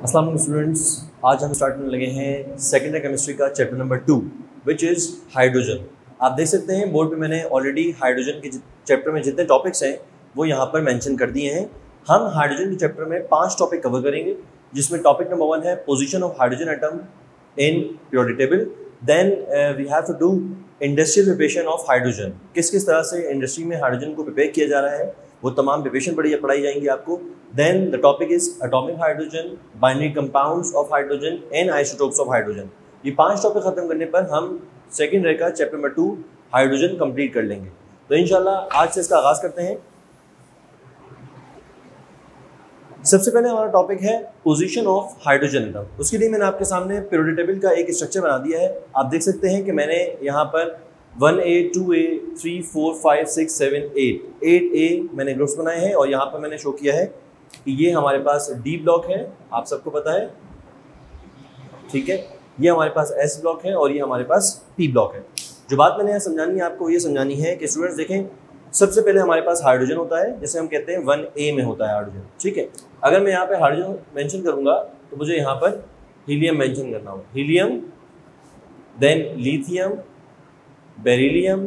अस्सलाम वालेकुम स्टूडेंट्स, आज हम स्टार्ट करने लगे हैं सेकेंड ईयर केमिस्ट्री का chapter number 2 which is hydrogen. आप देख सकते हैं बोर्ड पे मैंने ऑलरेडी हाइड्रोजन के चैप्टर में जितने टॉपिक्स हैं वो यहाँ पर मेंशन कर दिए हैं। हम हाइड्रोजन के चैप्टर में 5 टॉपिक कवर करेंगे, जिसमें टॉपिक नंबर 1 है position of hydrogen atom in periodic table. Then we have to do industrial preparation of hydrogen, किस किस तरह से इंडस्ट्री में हाइड्रोजन को प्रिपेयर किया जा रहा है, वो तमाम प्रिपरेशन पढ़ाई जाएंगी आपको। Then the topic is atomic hydrogen, binary compounds of hydrogen and isotopes of hydrogen. ये 5 टॉपिक खत्म करने पर हम सेकेंड ईयर का चैप्टर नंबर 2 हाइड्रोजन कंप्लीट कर लेंगे। तो इंशाल्लाह आज से इसका आगाज करते हैं। सबसे पहले हमारा टॉपिक है पोजीशन ऑफ हाइड्रोजन एटम। उसके लिए मैंने आपके सामने पीरियोडिक टेबल का एक स्ट्रक्चर बना दिया है। आप देख सकते हैं कि मैंने यहाँ पर 1A, 2A, 3, 4, 5, 6, 7, 8 मैंने ग्रुप्स बनाए हैं और यहाँ पर मैंने शो किया है कि ये हमारे पास D ब्लॉक है, आप सबको पता है, ठीक है। ये हमारे पास S ब्लॉक है और ये हमारे पास P ब्लॉक है। जो बात मैंने यहाँ समझानी है आपको ये समझानी है कि स्टूडेंट्स देखें, सबसे पहले हमारे पास हाइड्रोजन होता है, जैसे हम कहते हैं 1A में होता है हाइड्रोजन, ठीक है। अगर मैं यहाँ पे हाइड्रोजन मेंशन करूँगा तो मुझे यहाँ पर हीलियम मेंशन करना होगा, helium, then lithium, beryllium,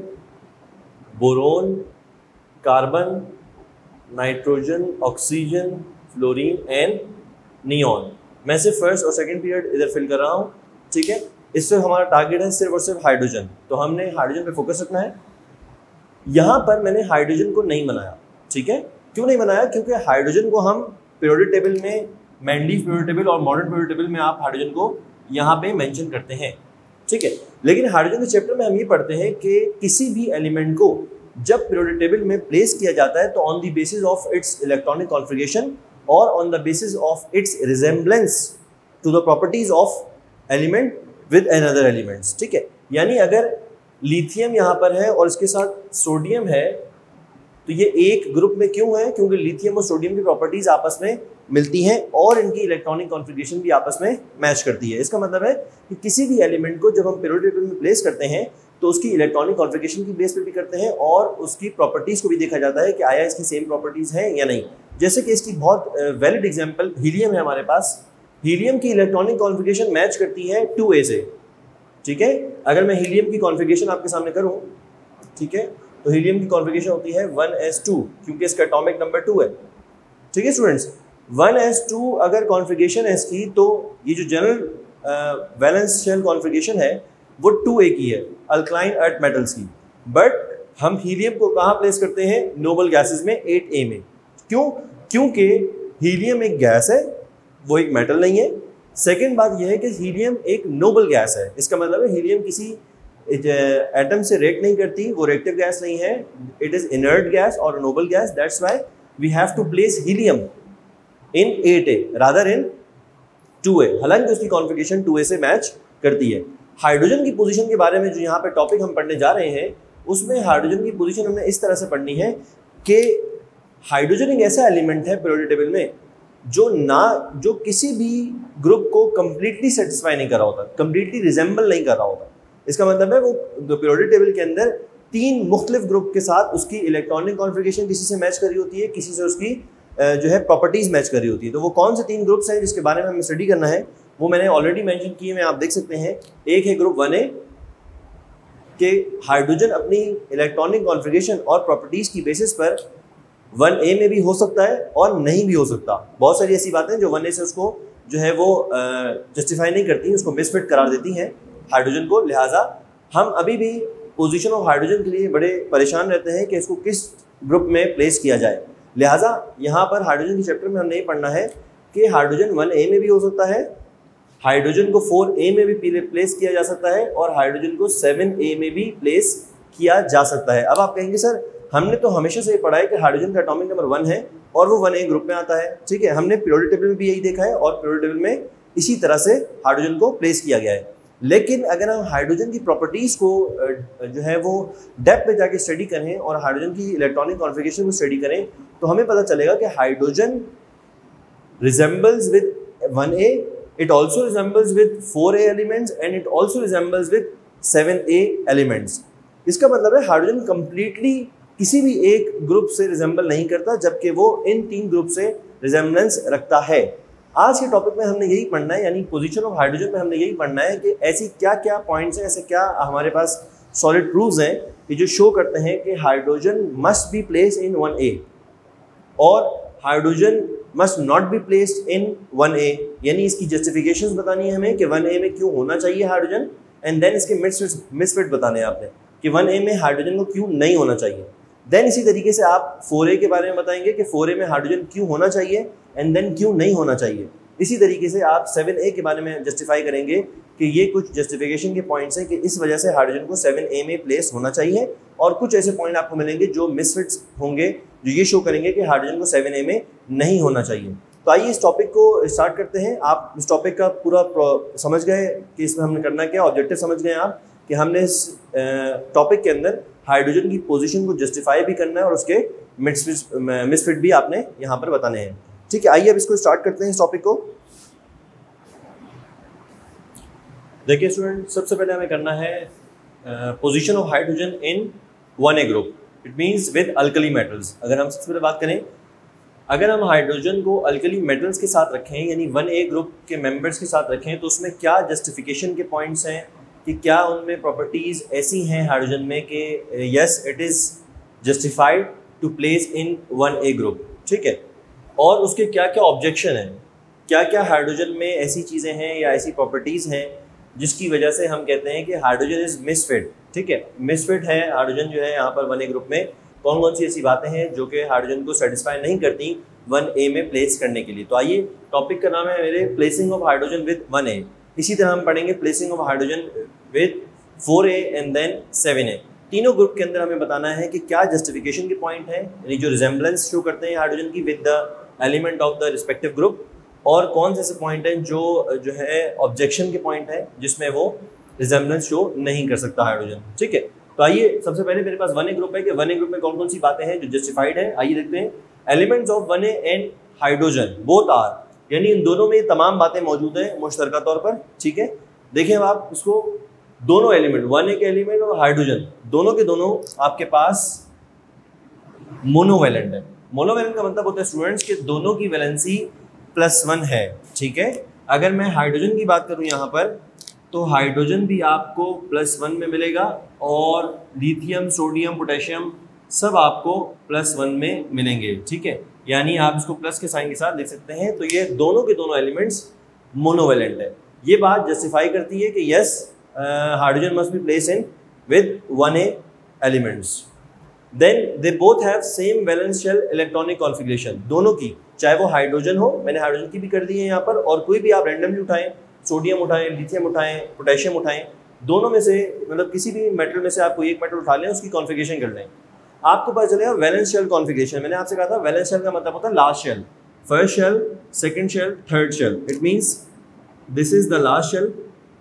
boron, carbon, nitrogen, oxygen, fluorine and neon. मैं सिर्फ फर्स्ट और सेकंड पीरियड इधर फिल कर रहा हूँ, ठीक है। इससे हमारा टारगेट है सिर्फ और सिर्फ हाइड्रोजन, तो हमने हाइड्रोजन पे फोकस रखना है। यहाँ पर मैंने हाइड्रोजन को नहीं बनाया, ठीक है। क्यों नहीं बनाया? क्योंकि हाइड्रोजन को हम पीरियोडिक टेबल में, मैंडलीफ पीरियोडिक टेबल और मॉडर्न पीरियोडिक टेबल में आप हाइड्रोजन को यहाँ पे मेंशन करते हैं, ठीक है। लेकिन हाइड्रोजन के चैप्टर में हम ये पढ़ते हैं कि किसी भी एलिमेंट को जब पीरियोडिक टेबल में प्लेस किया जाता है तो on the basis of its electronic configuration और on the basis of its resemblance to the properties of element with another elements, ठीक है। यानी अगर लिथियम यहाँ पर है और इसके साथ सोडियम है तो ये एक ग्रुप में क्यों है? क्योंकि लिथियम और सोडियम की प्रॉपर्टीज आपस में मिलती हैं और इनकी इलेक्ट्रॉनिक कॉन्फ़िगरेशन भी आपस में मैच करती है। इसका मतलब है कि किसी भी एलिमेंट को जब हम पीरियोडिक टेबल में प्लेस करते हैं तो उसकी इलेक्ट्रॉनिक कॉन्फ़िगरेशन की बेस पे भी करते हैं और उसकी प्रॉपर्टीज को भी देखा जाता है कि आया इसकी सेम प्रॉपर्टीज हैं या नहीं। जैसे कि इसकी बहुत वैलिड एग्जाम्पल हीलियम है हमारे पास। हीलियम की इलेक्ट्रॉनिक कॉन्फ़िगरेशन मैच करती है 2A से, ठीक है। अगर मैं हीलियम की कॉन्फ़िगरेशन आपके सामने करूं, ठीक है, तो हीलियम की कॉन्फ़िगरेशन होती है 1s2 क्योंकि इसका एटॉमिक नंबर 2 है, ठीक है स्टूडेंट्स। 1s2 अगर कॉन्फ़िगरेशन है इसकी तो ये जो जनरल वैलेंस शेल कॉन्फ़िगरेशन है वो 2A की है, अल्कलाइन अर्थ मेटल्स की। बट हम हीलियम को कहाँ प्लेस करते हैं? नोबल गैसेस में, 8A में। क्यों? क्योंकि हीलियम एक गैस है, वो एक मेटल नहीं है। सेकेंड बात यह है कि हीलियम एक नोबल गैस है। इसका मतलब है हीलियम किसी एटम से रिएक्ट नहीं करती, वो रिएक्टिव गैस नहीं है, इट इज इनर्ट गैस और noble gas. That's why we have to place helium in 8A rather in 2A, हालांकि उसकी कॉन्फ़िगरेशन 2A से मैच करती है। हाइड्रोजन की पोजीशन के बारे में जो यहाँ पे टॉपिक हम पढ़ने जा रहे हैं उसमें हाइड्रोजन की पोजीशन हमने इस तरह से पढ़नी है कि हाइड्रोजन एक ऐसा एलिमेंट है पीरियोडिक टेबल में जो किसी भी ग्रुप को कंप्लीटली सेटिस्फाई नहीं कर रहा होता, कंप्लीटली रिजेंबल नहीं कर रहा होता। इसका मतलब है वो पीरियोडिक टेबल के अंदर 3 मुख्तलिफ ग्रुप के साथ उसकी इलेक्ट्रॉनिक कॉन्फ़िगरेशन किसी से मैच कर रही होती है, किसी से उसकी जो है प्रॉपर्टीज मैच कर रही होती है। तो वो कौन से 3 ग्रुप्स हैं जिसके बारे में हमें स्टडी करना है वो मैंने ऑलरेडी मेंशन किए हैं, आप देख सकते हैं। एक है ग्रुप 1A के हाइड्रोजन अपनी इलेक्ट्रॉनिक कॉन्फ़िगरेशन और प्रॉपर्टीज की बेसिस पर 1A में भी हो सकता है और नहीं भी हो सकता। बहुत सारी ऐसी बातें जो 1A से उसको जो है वो जस्टिफाई नहीं करती, उसको मिसफिट करार देती हैं हाइड्रोजन को। लिहाजा हम अभी भी पोजीशन ऑफ हाइड्रोजन के लिए बड़े परेशान रहते हैं कि इसको किस ग्रुप में प्लेस किया जाए। लिहाजा यहाँ पर हाइड्रोजन के चैप्टर में हमने ये पढ़ना है कि हाइड्रोजन 1A में भी हो सकता है, हाइड्रोजन को 4A में भी प्लेस किया जा सकता है और हाइड्रोजन को 7A में भी प्लेस किया जा सकता है। अब आप कहेंगे सर हमने तो हमेशा से ये पढ़ा है कि हाइड्रोजन का एटॉमिक नंबर 1 है और वो 1A ग्रुप में आता है, ठीक है। हमने पीरियोडिक टेबल में भी यही देखा है और पीरियोडिक टेबल में इसी तरह से हाइड्रोजन को प्लेस किया गया है। लेकिन अगर हम हाइड्रोजन की प्रॉपर्टीज़ को जो है वो डेप्थ में जाके स्टडी करें और हाइड्रोजन की इलेक्ट्रॉनिक कॉन्फ़िगरेशन को स्टडी करें तो हमें पता चलेगा कि hydrogen resembles with 1A, it also resembles with 4A elements and it also resembles with 7A elements। इसका मतलब है हाइड्रोजन कंप्लीटली किसी भी एक ग्रुप से रिजेंबल नहीं करता जबकि वो इन 3 ग्रुप से रिजेम्बलेंस रखता है। आज के टॉपिक में हमने यही पढ़ना है, यानी पोजीशन ऑफ हाइड्रोजन में हमने यही पढ़ना है कि ऐसी क्या क्या पॉइंट्स हैं, ऐसे क्या हमारे पास सॉलिड प्रूव्स हैं कि जो शो करते हैं कि hydrogen must be placed in 1A और hydrogen must not be placed in 1A, यानी इसकी जस्टिफिकेशंस बतानी है हमें कि 1A में क्यों होना चाहिए हाइड्रोजन, एंड देन इसके मिसफिट बताने हैं आपने कि 1A में हाइड्रोजन को क्यों नहीं होना चाहिए। देन इसी तरीके से आप 4A के बारे में बताएंगे कि 4A में हाइड्रोजन क्यों होना चाहिए एंड देन क्यों नहीं होना चाहिए। इसी तरीके से आप 7A के बारे में जस्टिफाई करेंगे कि ये कुछ जस्टिफिकेशन के पॉइंट्स हैं कि इस वजह से हाइड्रोजन को 7A में प्लेस होना चाहिए, और कुछ ऐसे पॉइंट आपको मिलेंगे जो मिसफिट्स होंगे जो ये शो करेंगे कि हाइड्रोजन को 7A में नहीं होना चाहिए। तो आइए इस टॉपिक को स्टार्ट करते हैं। आप इस टॉपिक का पूरा समझ गए कि इसमें हमने करना क्या, ऑब्जेक्टिव समझ गए आप कि हमने इस टॉपिक के अंदर हाइड्रोजन की पोजीशन को जस्टिफाई भी करना है और उसके मिसफिट भी आपने यहाँ पर बताने हैं। ठीक है, आइए अब इसको स्टार्ट करते हैं इस टॉपिक को। देखिए स्टूडेंट, सबसे पहले हमें करना है position of hydrogen in 1A group, it means with alkali metals. अगर हम सबसे पहले बात करें, अगर हम हाइड्रोजन को अल्कली मेटल्स के साथ रखें यानी 1A ग्रुप के मेंबर्स के साथ रखें तो उसमें क्या जस्टिफिकेशन के पॉइंट्स हैं कि क्या उनमें प्रॉपर्टीज़ ऐसी हैं हाइड्रोजन में कि yes it is justified to place in 1A group. ठीक है, और उसके क्या क्या ऑब्जेक्शन हैं, क्या क्या हाइड्रोजन में ऐसी चीज़ें हैं या ऐसी प्रॉपर्टीज़ हैं जिसकी वजह से हम कहते हैं कि हाइड्रोजन इज़ मिसफिट। ठीक है, मिसफिट है हाइड्रोजन जो है यहाँ पर 1A ग्रुप में। कौन कौन सी ऐसी बातें हैं जो कि हाइड्रोजन को सेटिस्फाई नहीं करती 1A में प्लेस करने के लिए। तो आइए, टॉपिक का नाम है मेरे placing of hydrogen with 1A। इसी तरह हम पढ़ेंगे placing of hydrogen with 4A and then 7A। तीनों ग्रुप के अंदर हमें बताना है कि क्या जस्टिफिकेशन के पॉइंट हैं, यानी जो रिजेंबलेंस शो करते हैं हाइड्रोजन की with the element of the respective group, और कौन से ऐसे पॉइंट हैं जो है ऑब्जेक्शन के पॉइंट हैं जिसमें वो रिजेंबलेंस शो नहीं कर सकता हाइड्रोजन। ठीक है, तो आइए सबसे पहले मेरे पास 1A ग्रुप है कि 1A ग्रुप में कौन कौन सी बातें हैं जो जस्टिफाइड है। आइए देखते हैं। Elements of 1A and hydrogen both are, यानी इन दोनों में तमाम बातें मौजूद हैं मुश्तरका तौर पर। ठीक है, देखें अब आप उसको, दोनों एलिमेंट 1A के एलिमेंट और हाइड्रोजन दोनों के दोनों आपके पास मोनोवैलेंट है। मोनोवैलेंट का मतलब होता है स्टूडेंट्स के दोनों की वैलेंसी +1 है। ठीक है, अगर मैं हाइड्रोजन की बात करूं यहाँ पर तो हाइड्रोजन भी आपको +1 में मिलेगा और लिथियम, सोडियम, पोटेशियम सब आपको +1 में मिलेंगे। ठीक है, यानी आप इसको प्लस के साइन के साथ लिख सकते हैं। तो ये दोनों के दोनों एलिमेंट्स मोनोवैलेंट है। ये बात जस्टिफाई करती है कि yes hydrogen must be place in with 1A elements. Then they both have same valence shell electronic configuration. दोनों की, चाहे वो हाइड्रोजन हो, मैंने हाइड्रोजन की भी कर दी है यहाँ पर, और कोई भी आप रैंडमली उठाएं, सोडियम उठाएं, लिथियम उठाएं, पोटेशियम उठाएं, दोनों में से मतलब किसी भी मेटल में से आप कोई एक मेटल उठा लें, उसकी कॉन्फ़िगरेशन कर लें, आपको पता चलेगा वैलेंस शेल कॉन्फ़िगरेशन। मैंने आपसे कहा था वैलेंस शेल का मतलब होता है last shell, first shell, second shell, third shell. It means this is the last shell,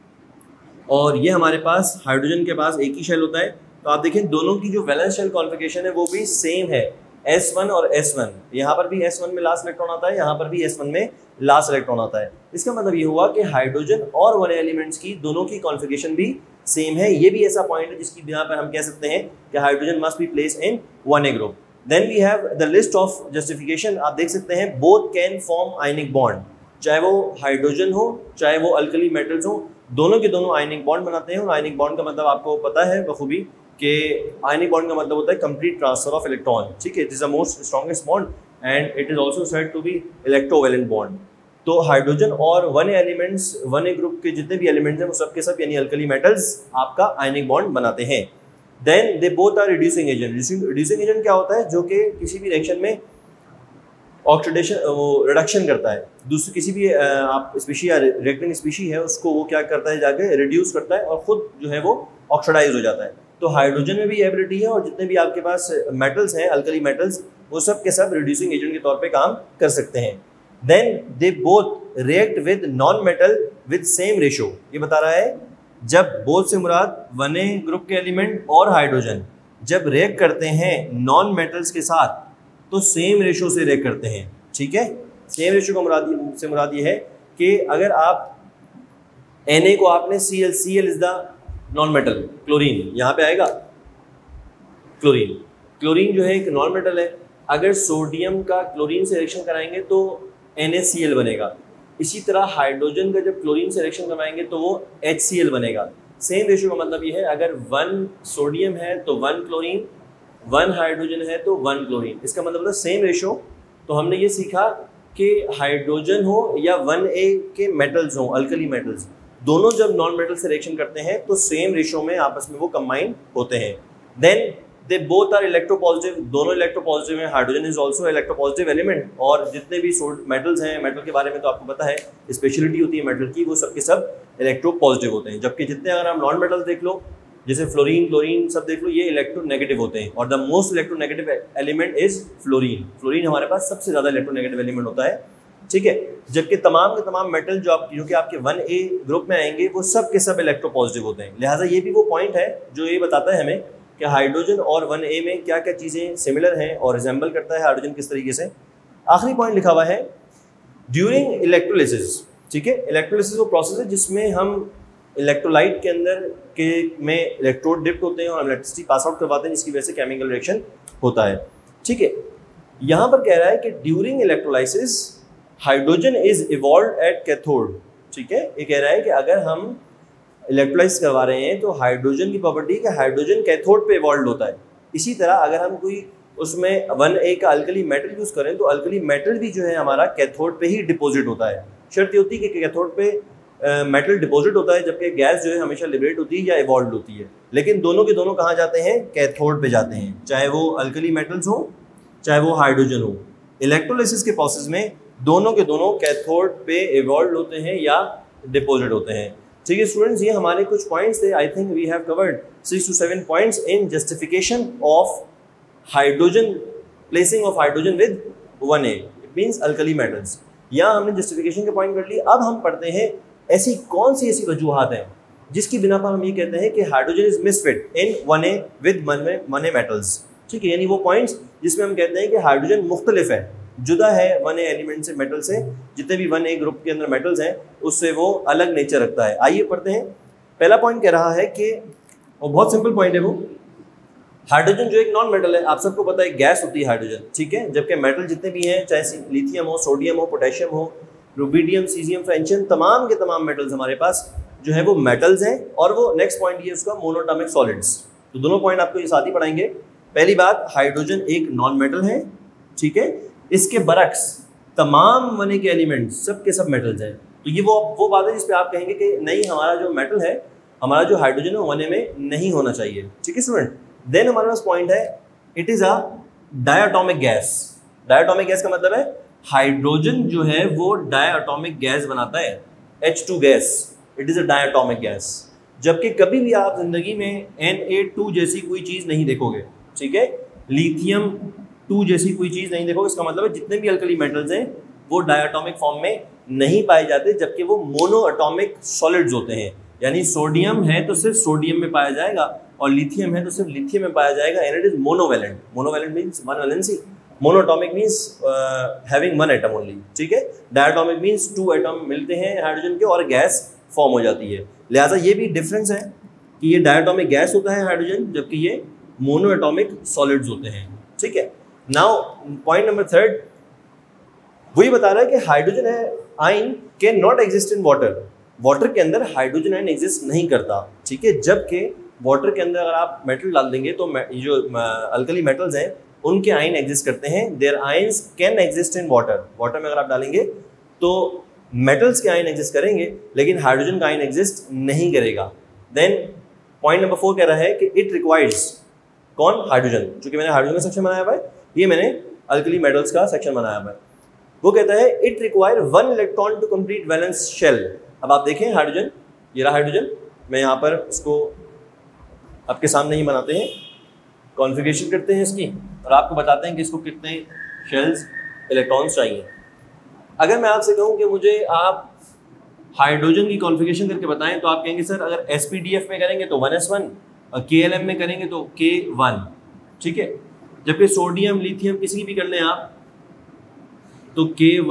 और ये हमारे पास हाइड्रोजन के पास एक ही शेल होता है। तो आप देखें दोनों की जो वैलेंस शेल कॉन्फ़िगरेशन है वो भी सेम है, S1 और S1। यहाँ पर भी S1 में लास्ट इलेक्ट्रॉन आता है, यहाँ पर भी S1 में लास्ट इलेक्ट्रॉन आता है। इसका मतलब ये हुआ कि हाइड्रोजन और 1A एलिमेंट्स की दोनों की कॉन्फ़िगरेशन भी सेम है। ये भी ऐसा पॉइंट है जिसकी बिना पर हम कह सकते हैं कि hydrogen must be place in 1A group. Then we have the list of justification. आप देख सकते हैं both can form ionic bond, चाहे वो हाइड्रोजन हो चाहे वो अल्कली मेटल्स हो, दोनों के दोनों आयनिक बॉन्ड बनाते हैं। और आयनिक बॉन्ड का मतलब आपको पता है बखूबी कि आयनिक बॉन्ड का मतलब होता है कंप्लीट ट्रांसफर ऑफ इलेक्ट्रॉन। ठीक है, it is the most strongest bond and it is also said to be electrovalent bond. तो हाइड्रोजन और 1A एलिमेंट्स, 1A ग्रुप के जितने भी एलिमेंट्स हैं वो सब के सब यानी अल्कली मेटल्स आपका आयनिक बॉन्ड बनाते हैं। Then they both are reducing agent. Reducing agent क्या होता है? जो कि किसी भी रिएक्शन में ऑक्सीडेशन, वो रिडक्शन करता है। दूसरी किसी भी आप स्पीशी या रिएक्टिंग स्पीशी है उसको वो क्या करता है, जाके रिड्यूस करता है और खुद जो है वो ऑक्सीडाइज हो जाता है। तो हाइड्रोजन में भी एबिलिटी है और जितने भी आपके पास मेटल्स हैं, अल्कली मेटल्स, वो सब के सब रिड्यूसिंग एजेंट के तौर पे काम कर सकते हैं। Then they both react with non metal with same ratio. ये बता रहा है जब बोथ से मुराद 1A ग्रुप के एलिमेंट और हाइड्रोजन जब रिएक्ट करते हैं नॉन मेटल्स के साथ तो सेम रेशो से रिएक्ट करते हैं। ठीक है, सेम रेशो का मुराद ये है कि अगर आप Na को आपने Cl is the non metal, chlorine यहाँ पे आएगा, क्लोरीन जो है एक नॉन मेटल है। अगर सोडियम का क्लोरीन से रिएक्शन कराएंगे तो NaCl बनेगा। इसी तरह हाइड्रोजन का जब क्लोरीन से रिएक्शन करवाएंगे तो वो HCl बनेगा। सेम रेशियो का मतलब ये है, अगर 1 सोडियम है तो 1 क्लोरीन, 1 हाइड्रोजन है तो 1 क्लोरीन, इसका मतलब है सेम रेशियो। तो हमने ये सीखा कि हाइड्रोजन हो या 1A के मेटल्स हो, अल्कली मेटल्स, दोनों जब नॉन मेटल से रिएक्शन करते हैं तो सेम रेशियो में आपस में वो कंबाइन होते हैं। Then they both are electropositive, दोनों इलेक्ट्रोपॉजिटिव हैं। Hydrogen is also electropositive element. और जितने भी मेटल्स हैं, मेटल के बारे में तो आपको पता है, स्पेशलिटी होती है मेटल की, वो सब के सब इलेक्ट्रोपॉजिटिव होते हैं। जबकि जितने अगर आप नॉन मेटल्स देख लो, जैसे फ्लोरीन, क्लोरीन सब देख लो, ये इलेक्ट्रोनेगेटिव होते हैं। और the most electronegative element is fluorine. Fluorine हमारे पास सबसे ज़्यादा इलेक्ट्रोनेगेटिव एलिमेंट होता है, ठीक है। जबकि तमाम के तमाम मेटल जो कि आपके 1A ग्रुप में आएंगे वो सब के सब इलेक्ट्रोपॉजिटिव होते हैं। लिहाजा ये भी वो पॉइंट है जो ये बताता है हमें कि हाइड्रोजन और 1A में क्या क्या चीज़ें सिमिलर हैं और रिजेंबल करता है हाइड्रोजन किस तरीके से। आखिरी पॉइंट लिखा हुआ है ड्यूरिंग इलेक्ट्रोलिसिस, ठीक है। इलेक्ट्रोलिसिस वो प्रोसेस है जिसमें हम इलेक्ट्रोलाइट के अंदर में इलेक्ट्रोड डिप्ट होते हैं और इलेक्ट्रिसिटी पास आउट करवाते हैं, जिसकी वजह से केमिकल रिएक्शन होता है, ठीक है। यहाँ पर कह रहा है कि during electrolysis hydrogen is evolve at cathode, ठीक है। ये कह रहा है कि अगर हम इलेक्ट्रोलाइज करवा रहे हैं तो हाइड्रोजन की प्रॉपर्टी है कि हाइड्रोजन कैथोड पे इवॉल्व होता है। इसी तरह अगर हम कोई उसमें 1A का अल्कली मेटल यूज़ करें तो अल्कली मेटल भी जो है हमारा कैथोड पे ही डिपॉजिट होता है। शर्त ये होती है कि कैथोड पे मेटल डिपॉजिट होता है, जबकि गैस जो है हमेशा लिबरेट होती है या इवॉल्व होती है। लेकिन दोनों के दोनों कहाँ जाते हैं? कैथोड पे जाते हैं, चाहे वो अल्कली मेटल्स हो चाहे वो हाइड्रोजन हो। इलेक्ट्रोलिसिस के प्रोसेस में दोनों के दोनों कैथोड पे इवॉल्व होते हैं या डिपॉजिट होते हैं, ठीक है स्टूडेंट्स। ये हमारे कुछ पॉइंट्स थे। I think we have covered 6 to 7 points in justification of hydrogen, placing of hydrogen with 1A, it means alkali metals. यहाँ हमने जस्टिफिकेशन के पॉइंट कर लिए। अब हम पढ़ते हैं ऐसी कौन सी ऐसी वजूहात हैं जिसकी बिना पर हम ये कहते हैं कि hydrogen is misfit in 1A with 1A metals, ठीक है। यानी वो पॉइंट्स जिसमें हम कहते हैं कि हाइड्रोजन मुख्तलिफ है, जुदा है 1A एलिमेंट से, मेटल से। जितने भी 1A ग्रुप के अंदर मेटल्स हैं उससे वो अलग नेचर रखता है। आइए पढ़ते हैं। पहला पॉइंट कह रहा है कि, और बहुत सिंपल पॉइंट है वो, हाइड्रोजन जो एक नॉन मेटल है, आप सबको पता है गैस होती है हाइड्रोजन, ठीक है। जबकि मेटल जितने भी हैं, चाहे लिथियम हो, सोडियम हो, पोटेशियम हो, रुबिडियम, सीजियम, फ्रेंशियम, तमाम के तमाम मेटल्स हमारे पास जो है वो मेटल्स हैं। और वो नेक्स्ट पॉइंट ये उसका मोनोटॉमिक सॉलिड्स। तो दोनों पॉइंट आपको ये साथ ही पढ़ाएंगे। पहली बात, हाइड्रोजन एक नॉन मेटल है, ठीक है। इसके बरक्स तमाम 1A के एलिमेंट्स सब के सब मेटल्स हैं। तो ये वो बात है जिस पे आप कहेंगे कि नहीं, हमारा जो मेटल है, हमारा जो हाइड्रोजन है 1A में नहीं होना चाहिए, ठीक है स्टूडेंट। देन हमारे पास पॉइंट है, it is a diatomic gas. Diatomic gas का मतलब है हाइड्रोजन जो है वो डायटोमिक गैस बनाता है, H2 gas, it is a diatomic gas. जबकि कभी भी आप जिंदगी में Na2 जैसी कोई चीज़ नहीं देखोगे, ठीक है। लिथियम 2 जैसी कोई चीज़ नहीं देखोगे। इसका मतलब है जितने भी अल्कली मेटल्स हैं वो डायटोमिक फॉर्म में नहीं पाए जाते, जबकि वो मोनोएटॉमिक सॉलिड्स होते हैं। यानी सोडियम है तो सिर्फ सोडियम में पाया जाएगा और लिथियम है तो सिर्फ लिथियम में पाया जाएगा, and it is monovalent. Monovalent means one valency, monatomic means having one atom only, ठीक है। डायटोमिक मीन्स 2 एटम मिलते हैं हाइड्रोजन के और गैस फॉर्म हो जाती है। लिहाजा ये भी डिफरेंस है कि ये डायटोमिक गैस होता है हाइड्रोजन, जबकि ये मोनोएटॉमिक सॉलिड्स होते हैं, ठीक है। नाउ पॉइंट नंबर 3 वही बता रहा है कि हाइड्रोजन है ion can not exist in water. Water के अंदर हाइड्रोजन आयन एग्जिस्ट नहीं करता, ठीक है। जबकि वाटर के अंदर अगर आप मेटल डाल देंगे तो जो अल्कली मेटल्स हैं उनके आयन एग्जिस्ट करते हैं। Their ions can exist in water. Water में अगर आप डालेंगे तो मेटल्स के आयन एग्जिस्ट करेंगे, लेकिन हाइड्रोजन का आयन एग्जिस्ट नहीं करेगा। देन पॉइंट नंबर 4 कह रहा है कि इट रिक्वायर्स, कौन? हाइड्रोजन। चूंकि मैंने हाइड्रोजन का सेक्शन बनाया हुआ है, ये मैंने अल्कली मेटल्स का सेक्शन बनाया हुआ है। वो कहता है it require 1 electron to complete valence shell. अब आप देखें हाइड्रोजन, ये रहा हाइड्रोजन। मैं यहाँ पर इसको आपके सामने ही बनाते हैं, कॉन्फ़िगरेशन करते हैं इसकी और आपको बताते हैं कि इसको कितने शेल्स, इलेक्ट्रॉन्स चाहिए। अगर मैं आपसे कहूँ कि मुझे आप हाइड्रोजन की कॉन्फ़िगरेशन करके बताएं तो आप कहेंगे सर अगर SPDF में करेंगे तो 1s1 और KLM में करेंगे तो K1, ठीक है। जबकि सोडियम, लिथियम किसी की भी कर लें आप तो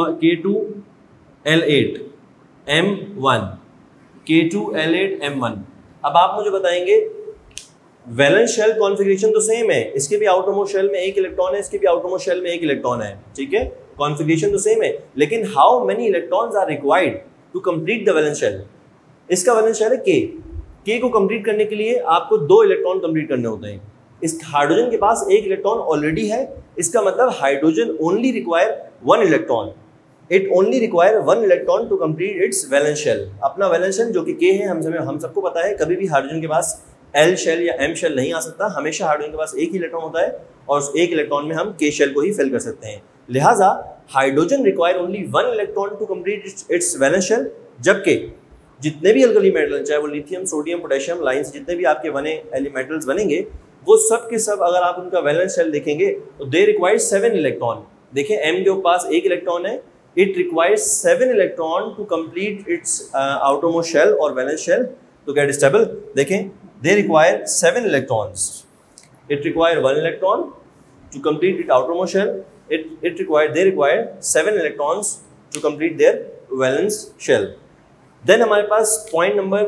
K2L8 M1, K2L8 M1। अब आप मुझे बताएंगे वैलेंस शेल कॉन्फ़िगरेशन तो सेम है, इसके भी आउटरमोस्ट शेल में 1 इलेक्ट्रॉन है, इसके भी आउटरमोस्ट शेल में 1 इलेक्ट्रॉन है, ठीक है। कॉन्फ़िगरेशन तो सेम है, लेकिन how many electrons are required to complete the valence shell. इसका वैलेंस शेल है के को कंप्लीट करने के लिए आपको 2 इलेक्ट्रॉन कंप्लीट करने होते हैं। इस हाइड्रोजन के पास 1 इलेक्ट्रॉन ऑलरेडी है, इसका मतलब hydrogen only require 1 electron, it only require 1 electron to complete its valence shell. अपना वैलेंस शेल जो कि के है, हम सबको पता है, कभी भी हाइड्रोजन के पास एल शेल या एम शेल नहीं आ सकता, हमेशा हाइड्रोजन के पास 1 ही इलेक्ट्रॉन होता है और उस 1 इलेक्ट्रॉन में हम के शेल को ही फिल कर सकते हैं। लिहाजा hydrogen require only 1 electron to complete its valence shell, जबकि जितने भी अल्कली मेटल, चाहे वो लिथियम, सोडियम, पोटेशियम, लाइंस, जितने भी आपके बने एलिमेंटल्स बनेंगे, वो सब के सब अगर आप उनका वैलेंस शेल देखेंगे तो दे रिक्वायर 7 इलेक्ट्रॉन। देखिए एम के पास 1 इलेक्ट्रॉन है, it requires 7 electron to complete its outermost shell और valence shell to get stable. देखें they require 7 electrons, it require 1 electron to complete it outermost shell, they require 7 electrons to complete their valence shell. Then हमारे पास point number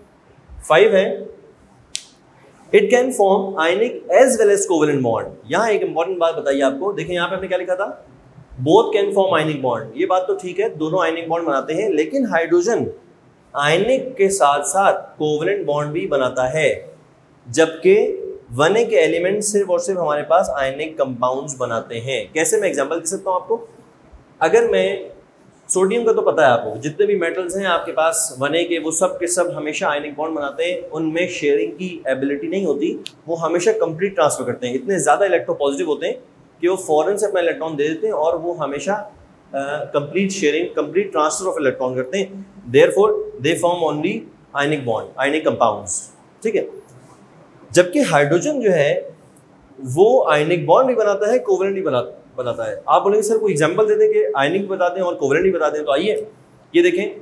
5 है, it can form ionic as well as covalent bond. यहाँ एक important बात बताइए आपको, देखिए यहाँ पे हमने क्या लिखा था, both can form ionic bond. ये बात तो ठीक है, दोनों आयनिक बॉन्ड बनाते हैं, लेकिन हाइड्रोजन आयनिक के साथ साथ कोवेलेंट बॉन्ड भी बनाता है, जबकि 1A के एलिमेंट सिर्फ और सिर्फ हमारे पास आयनिक कंपाउंड्स बनाते हैं। कैसे, मैं एग्जांपल दे सकता हूँ आपको। अगर मैं सोडियम का तो पता है आपको, जितने भी मेटल्स हैं आपके पास 1A के, वो सब के सब हमेशा आयनिक बॉन्ड बनाते हैं, उनमें शेयरिंग की एबिलिटी नहीं होती, वो हमेशा कंप्लीट ट्रांसफर करते हैं, इतने ज़्यादा इलेक्ट्रोपॉजिटिव होते हैं कि वो फॉरन से अपना इलेक्ट्रॉन दे देते हैं और वो हमेशा complete sharing, complete transfer of electron करते हैं। Therefore they form only ionic bond, ionic compounds, ठीक है। जबकि हाइड्रोजन जो है वो आयनिक बॉन्ड भी बनाता है, कोवेलेंट भी बनाता है। आप बोलेंगे सर कोई एग्जांपल दे दें कि आयनिक बताते हैं और कोवेलेंट भी बताते हैं, तो आइए ये देखें,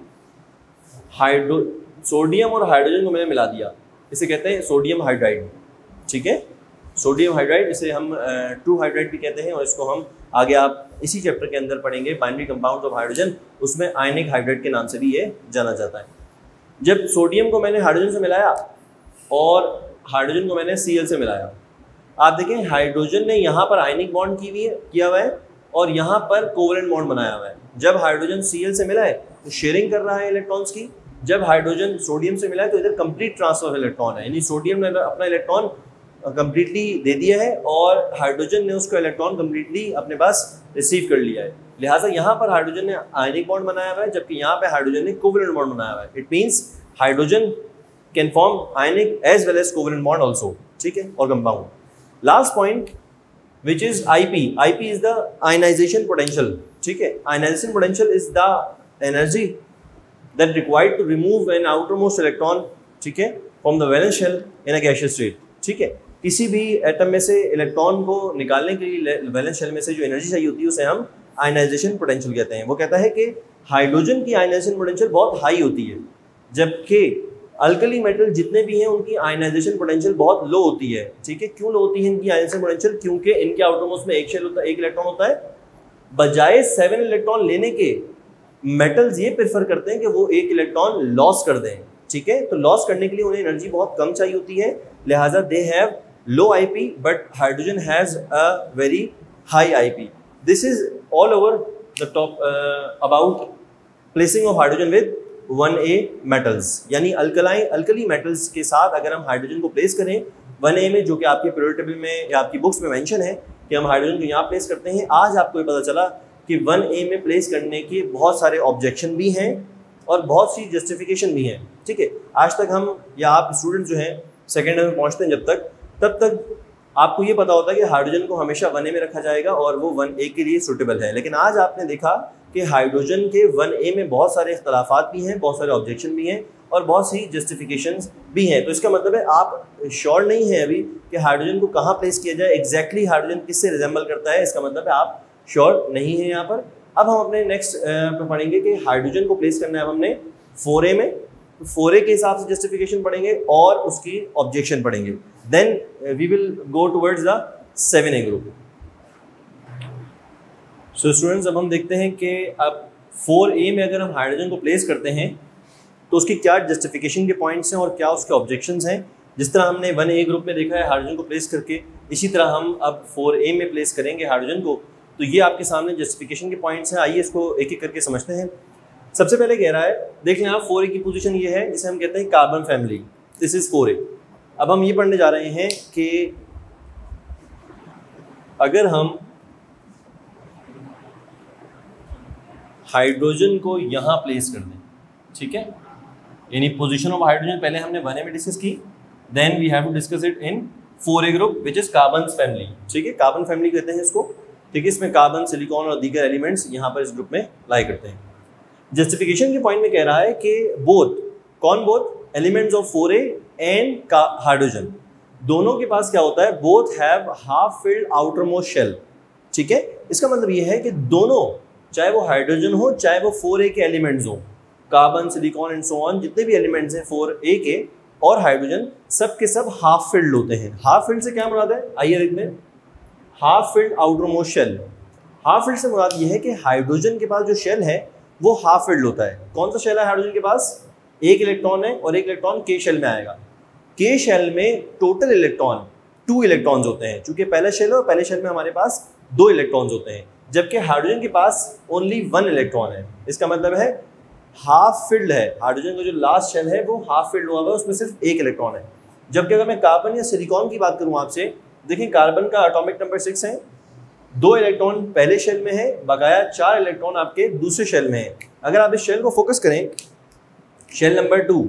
सोडियम और हाइड्रोजन को मैंने मिला दिया, इसे कहते हैं सोडियम हाइड्राइड, ठीक है, सोडियम हाइड्राइड, इसे हम 2 हाइड्राइड भी कहते हैं, और इसको हम आगे आप इसी चैप्टर के अंदर पढ़ेंगे, बाइनरी कंपाउंड्स ऑफ हाइड्रोजन, उसमें आयनिक हाइड्राइड के नाम से भी ये जाना जाता है। जब सोडियम को मैंने हाइड्रोजन से मिलाया और हाइड्रोजन को मैंने Cl से मिलाया, आप देखें हाइड्रोजन ने यहाँ पर आयनिक बॉन्ड किया हुआ है और यहाँ पर कोवेलेंट बॉन्ड बनाया हुआ है। जब हाइड्रोजन Cl से मिला है तो शेयरिंग कर रहा है इलेक्ट्रॉन्स की, जब हाइड्रोजन सोडियम से मिला है तो इधर कंप्लीट ट्रांसफर ऑफ इलेक्ट्रॉन है, यानी सोडियम ने अपना इलेक्ट्रॉन कंप्लीटली दे दिया है और हाइड्रोजन ने उसको इलेक्ट्रॉन कंप्लीटली अपने पास रिसीव कर लिया है। लिहाजा यहाँ पर हाइड्रोजन ने आयनिक बॉन्ड बनाया हुआ है, जबकि यहाँ पे हाइड्रोजन ने कोवेलेंट बॉन्ड बनाया हुआ है। It means hydrogen can form ionic as well as covalent bond also, ठीक है, और compound. Last point which is IP is the ionisation potential, ठीक है। Ionisation potential is the energy that required to remove an outermost electron, ठीक है, from the valence shell in a gaseous state, ठीक है। किसी भी एटम में से इलेक्ट्रॉन को निकालने के लिए वैलेंस शेल में से जो एनर्जी चाहिए होती है उसे हम आयनाइजेशन पोटेंशियल कहते हैं। वो कहता है कि हाइड्रोजन की आयनाइजेशन पोटेंशियल बहुत हाई होती है, जबकि अल्कली मेटल जितने भी हैं उनकी आयनाइजेशन पोटेंशियल बहुत लो होती है, ठीक है। क्यों लो होती है इनकी आयनाइजेशन पोटेंशियल? क्योंकि इनके आउटरमोस्ट में 1 शेल होता है, 1 इलेक्ट्रॉन होता है, बजाय 7 इलेक्ट्रॉन लेने के मेटल्स ये प्रेफर करते हैं कि वो 1 इलेक्ट्रॉन लॉस कर दें, ठीक है। तो लॉस करने के लिए उन्हें एनर्जी बहुत कम चाहिए होती है, लिहाजा they have low IP, but hydrogen has a very high IP। This is all over the top about placing of hydrogen with 1A metals, यानी अल्कली मेटल्स के साथ अगर हम हाइड्रोजन को प्लेस करें 1A में, जो कि आपके पीरियोडिक टेबल में या आपकी बुक्स में मेंशन है कि हम हाइड्रोजन को यहाँ प्लेस करते हैं। आज आपको ये पता चला कि 1A में प्लेस करने के बहुत सारे ऑब्जेक्शन भी हैं और बहुत सी जस्टिफिकेशन भी हैं, ठीक है। आज तक हम या आप स्टूडेंट जो हैं सेकेंड ईयर में पहुँचते हैं तब तक आपको ये पता होता है कि हाइड्रोजन को हमेशा 1A में रखा जाएगा और वो 1A के लिए सूटेबल है, लेकिन आज आपने देखा कि हाइड्रोजन के 1A में बहुत सारे इख्तलाफात भी हैं, बहुत सारे ऑब्जेक्शन भी हैं और बहुत सी जस्टिफिकेशंस भी हैं। तो इसका मतलब है आप श्योर नहीं हैं अभी कि हाइड्रोजन को कहाँ प्लेस किया जाए, एग्जैक्टली हाइड्रोजन किससे रिजेंबल करता है, इसका मतलब है आप श्योर नहीं हैं यहाँ पर। अब हम अपने नेक्स्ट पे पढ़ेंगे कि हाइड्रोजन को प्लेस करना है हमने 4A में, तो 4A के हिसाब से जस्टिफिकेशन पढ़ेंगे और उसकी ऑब्जेक्शन पढ़ेंगे। Then we will go towards the 7A group. So students, अब हम देखते हैं कि अब 4A में अगर हम हाइड्रोजन को प्लेस करते हैं तो उसकी क्या जस्टिफिकेशन के पॉइंट्स हैं और क्या उसके ऑब्जेक्शंस हैं। जिस तरह हमने 1A ग्रुप में देखा है हाइड्रोजन को प्लेस करके, इसी तरह हम अब 4A में प्लेस करेंगे हाइड्रोजन को, तो ये आपके सामने जस्टिफिकेशन के पॉइंट्स हैं। आइए इसको एक एक करके समझते हैं। सबसे पहले कह रहा है, देख लें आप 4A की पोजीशन ये है जिसे हम कहते हैं carbon family, this is 4A। अब हम ये पढ़ने जा रहे हैं कि अगर हम हाइड्रोजन को यहां प्लेस कर दें, ठीक है, यानी पोजीशन ऑफ हाइड्रोजन पहले हमने 1A में डिस्कस की, then we have to discuss it in 4A group which is carbon family, ठीक है, कार्बन फैमिली कहते हैं इसको, ठीक है। इसमें कार्बन, सिलिकॉन और दीगर एलिमेंट्स यहाँ पर इस ग्रुप में लाई करते हैं। जस्टिफिकेशन के पॉइंट में कह रहा है कि बोथ, कौन both, elements of 4A and hydrogen, दोनों के पास क्या होता है, both have half filled outer most shell, ठीक है। इसका मतलब ये है कि दोनों, चाहे वो हाइड्रोजन हो चाहे वो 4A के एलिमेंट्स हो, carbon, silicon and so on, जितने भी एलिमेंट्स हैं 4A के और हाइड्रोजन, सब के सब हाफ फिल्ड होते हैं। हाफ फिल्ड से क्या मुराद है, आइए देखते हैं। Half filled outer most shell, half filled से मुराद ये है कि हाइड्रोजन के पास जो शेल है वो हाफ फिल्ड होता है। कौन सा शेल है हाइड्रोजन के पास, एक इलेक्ट्रॉन है और एक इलेक्ट्रॉन के शेल में आएगा। के शेल में टोटल इलेक्ट्रॉन 2 इलेक्ट्रॉन्स होते हैं, चूंकि पहला शेल है और पहले शेल में हमारे पास 2 इलेक्ट्रॉन्स होते हैं, जबकि हाइड्रोजन के पास ओनली 1 इलेक्ट्रॉन है। इसका मतलब है हाफ फिल्ड है, हाइड्रोजन का जो लास्ट शेल है वो हाफ फिल्ड हुआ है, उसमें सिर्फ 1 इलेक्ट्रॉन है। जबकि अगर मैं कार्बन या सिलिकॉन की बात करूं आपसे, देखिए कार्बन का एटॉमिक नंबर 6 है, 2 इलेक्ट्रॉन पहले शेल में है, बकाया 4 इलेक्ट्रॉन आपके दूसरे शेल में है। अगर आप इस शेल को फोकस करें, शेल नंबर 2,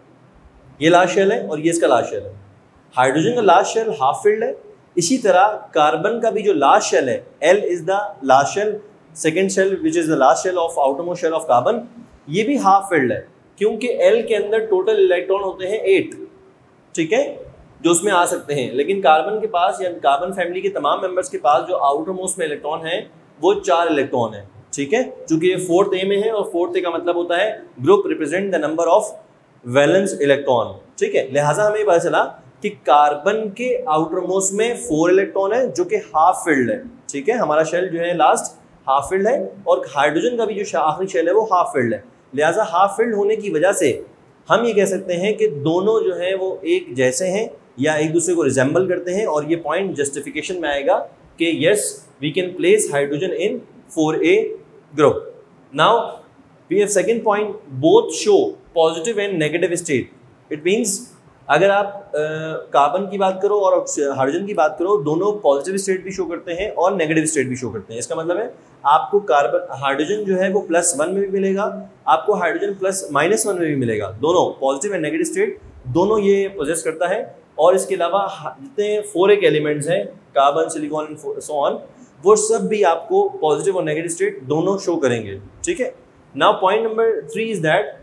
ये लास्ट शेल है और ये इसका लास्ट शेल है। हाइड्रोजन का लास्ट शेल हाफ फिल्ड है, इसी तरह कार्बन का भी जो लास्ट शेल है, L is the last shell, second shell which is the last shell of outermost shell of carbon, ये भी हाफ फिल्ड है, क्योंकि L के अंदर टोटल इलेक्ट्रॉन होते हैं 8, ठीक है, जो उसमें आ सकते हैं। लेकिन कार्बन के पास या कार्बन फैमिली के तमाम मेंबर्स के पास जो आउटर मोस्ट में इलेक्ट्रॉन है वो 4 इलेक्ट्रॉन है, ठीक है। चूंकि ये 4th A में है और 4th A का मतलब होता है group represent the number of valence electron, ठीक है। लिहाजा हमें पता चला कि कार्बन के आउटर मोस्ट में 4 इलेक्ट्रॉन है जो कि हाफ फिल्ड है, ठीक है। हमारा शेल जो है लास्ट हाफ फिल्ड है और हाइड्रोजन का भी जो आखिरी शेल है वो हाफ फिल्ड है। लिहाजा हाफ फिल्ड होने की वजह से हम ये कह सकते हैं कि दोनों जो है वो एक जैसे हैं या एक दूसरे को रिजेंबल करते हैं, और ये पॉइंट जस्टिफिकेशन में आएगा कि yes we can place hydrogen in 4A group. Now we have second point, both show positive and negative state. It means अगर आप कार्बन की बात करो और हाइड्रोजन की बात करो, दोनों पॉजिटिव स्टेट भी शो करते हैं और नेगेटिव स्टेट भी शो करते हैं। इसका मतलब है आपको कार्बन, हाइड्रोजन जो है वो +1 में भी मिलेगा, आपको हाइड्रोजन +-1 में भी मिलेगा, दोनों पॉजिटिव एंड नेगेटिव स्टेट दोनों ये पोजेस करता है। और इसके अलावा जितने 4A के एलिमेंट्स हैं, carbon, silicon and so on, वो सब भी आपको पॉजिटिव और नेगेटिव स्टेट दोनों शो करेंगे, ठीक है। Now point number 3 is that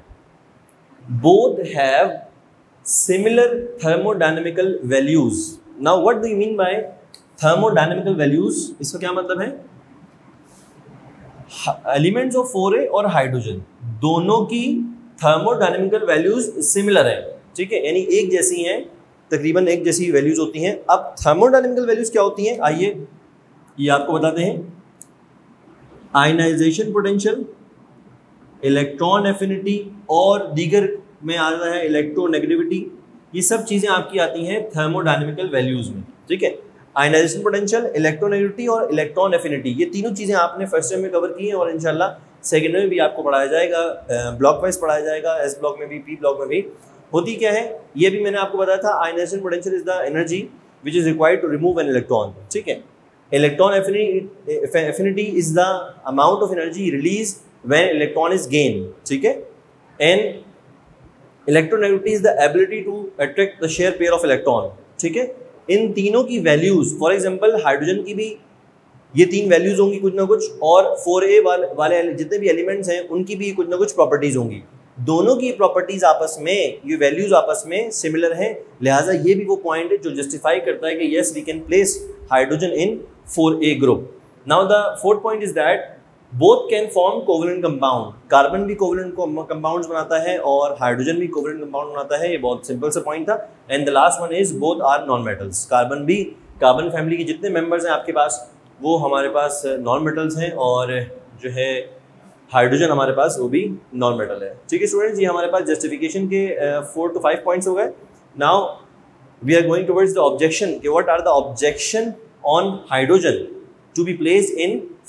both have similar thermodynamical values. Now what do you mean by thermodynamical values, इसका क्या मतलब है, एलिमेंट्स ऑफ 4A और हाइड्रोजन दोनों की थर्मोडायनेमिकल वैल्यूज सिमिलर है, ठीक है, यानी एक जैसी हैं, तकरीबन एक जैसी वैल्यूज होती हैं। अब थर्मोडायनेमिकल वैल्यूज क्या होती हैं, आइए ये आपको बताते हैं। आयनाइजेशन पोटेंशियल, इलेक्ट्रॉन एफिनिटी और दीगर में आ रहा है इलेक्ट्रोनेगेटिविटी, ये सब चीज़ें आपकी आती हैं थर्मोडायनेमिकल वैल्यूज में, ठीक है। आयनाइजेशन पोटेंशियल, इलेक्ट्रोनेगेटिविटी और इलेक्ट्रॉन एफिनिटी, ये तीनों चीज़ें आपने फर्स्ट ईयर में कवर की हैं और इंशाल्लाह सेकेंड में भी आपको पढ़ाया जाएगा, ब्लॉक वाइज पढ़ाया जाएगा, एस ब्लॉक में भी, पी ब्लॉक में भी। होती क्या है, ये भी मैंने आपको बताया था, ionisation potential is the energy which is required to remove an electron, ठीक है। Electron affinity is the amount of energy release when electron is gain, ठीक है। And electronegativity is the ability to attract the share pair of electron, ठीक है। इन तीनों की values, for example hydrogen की भी ये 3 वैल्यूज होंगी कुछ ना कुछ, और 4A वाले जितने भी एलिमेंट्स हैं उनकी भी कुछ ना कुछ प्रॉपर्टीज होंगी। दोनों की प्रॉपर्टीज आपस में, ये वैल्यूज आपस में सिमिलर हैं, लिहाजा ये भी वो पॉइंट है जो जस्टिफाई करता है कि yes we can place hydrogen in 4A group. Now the fourth point is that both can form covalent compound, carbon भी कोवेलेंट कंपाउंड्स बनाता है और हाइड्रोजन भी कोवेलेंट कंपाउंड बनाता है, ये बहुत सिंपल सा पॉइंट था। And the last one is both are non metals, carbon भी, कार्बन फैमिली के जितने मेंबर्स हैं आपके पास वो हमारे पास नॉन मेटल्स हैं, और जो है हाइड्रोजन हमारे पास वो भी नॉन मेटल है, ठीक है स्टूडेंट्स। ये हमारे पास जस्टिफिकेशन के 4 to 5 पॉइंट्स हो गए। Now we are going towards the objection कि what are the objection on hydrogen to be placed in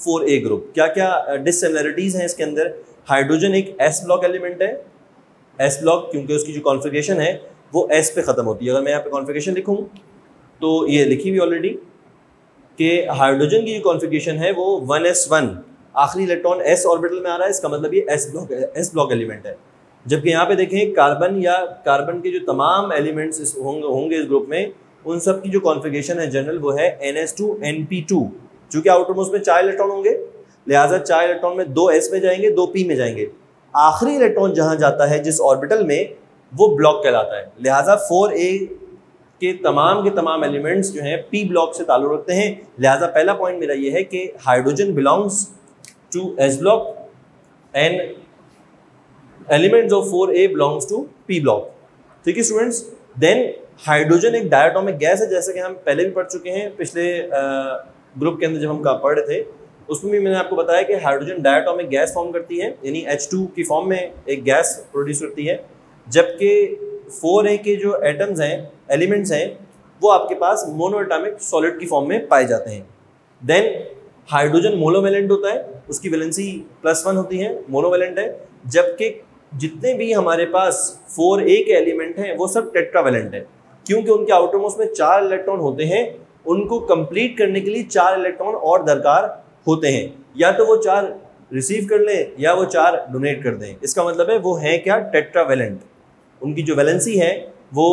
4a group. क्या क्या डिसिमिलरिटीज हैं इसके अंदर? हाइड्रोजन एक s ब्लॉक एलिमेंट है, s ब्लॉक क्योंकि उसकी जो कॉन्फ़िगरेशन है वो s पे ख़त्म होती है। अगर मैं यहाँ पे कॉन्फ़िगरेशन लिखूँ तो ये लिखी हुई ऑलरेडी कि हाइड्रोजन की जो कॉन्फ़िगरेशन है वो 1s1, आखिरी इलेक्ट्रॉन s ऑर्बिटल में आ रहा है, इसका मतलब ये s ब्लॉक एलिमेंट है। जबकि यहाँ पे देखें कार्बन या कार्बन के जो तमाम एलिमेंट्स होंगे इस ग्रुप में, उन सब की जो कॉन्फ़िगरेशन है जनरल वो है ns2np2। चूँकि आउटरमोस्ट में 4 इलेक्ट्रॉन होंगे, लिहाजा 4 इलेक्ट्रॉन में 2 s में जाएंगे, 2 p में जाएंगे। आखिरी इलेक्ट्रॉन जहाँ जाता है जिस ऑर्बिटल में, वो ब्लॉक कहलाता है। लिहाजा 4a के तमाम एलिमेंट्स जो हैं p ब्लॉक से ताल्लुक़ रखते हैं। लिहाजा पहला पॉइंट मेरा ये है कि hydrogen belongs to s block and elements of 4a belongs to p block. ठीक है स्टूडेंट्स। देन हाइड्रोजन एक डायटोमिक गैस है, जैसे कि हम पहले भी पढ़ चुके हैं पिछले ग्रुप के अंदर जब हम पढ़ रहे थे, उसमें भी मैंने आपको बताया कि हाइड्रोजन डायटोमिक गैस फॉर्म करती है, यानी H2 की फॉर्म में एक गैस प्रोड्यूस करती है। जबकि 4a के जो एटम्स हैं, एलिमेंट्स हैं, वो आपके पास मोनोएटॉमिक सॉलिड की फॉर्म में पाए जाते हैं। देन हाइड्रोजन मोनोवेलेंट होता है, उसकी वैलेंसी +1 होती है, मोनोवेलेंट है। जबकि जितने भी हमारे पास 4a के एलिमेंट हैं वो सब टेट्रावेलेंट है, क्योंकि उनके आउटरमोस्ट में 4 इलेक्ट्रॉन होते हैं। उनको कंप्लीट करने के लिए 4 इलेक्ट्रॉन और दरकार होते हैं, या तो वो 4 रिसीव कर लें या वो 4 डोनेट कर दें। इसका मतलब है वो हैं क्या? टेट्रावेलेंट। उनकी जो वैलेंसी है वो